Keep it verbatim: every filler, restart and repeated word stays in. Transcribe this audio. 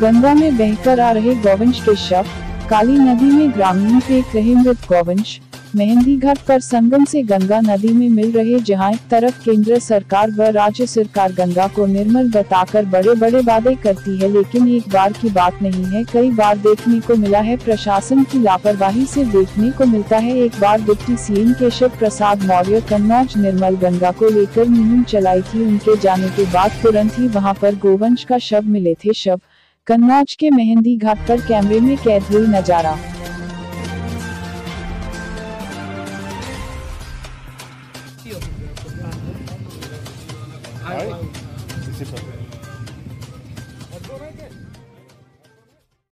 गंगा में बहकर आ रहे गौवंश के शव, काली नदी में ग्रामीण फेंक रहे मृत गौवंश। मेहंदी घाट पर संगम से गंगा नदी में मिल रहे। जहां एक तरफ केंद्र सरकार व राज्य सरकार गंगा को निर्मल बताकर बड़े बड़े वादे करती है, लेकिन एक बार की बात नहीं है, कई बार देखने को मिला है प्रशासन की लापरवाही से देखने को मिलता है। एक बार डिप्टी सीएम केशव प्रसाद मौर्य कन्नौज निर्मल गंगा को लेकर मुहिम चलाई थी। उनके जाने के बाद तुरंत ही वहां पर गोवंश का शव मिले थे। शव कन्नौज के मेहंदी घाट पर कैमरे में कैद हुई नजारा।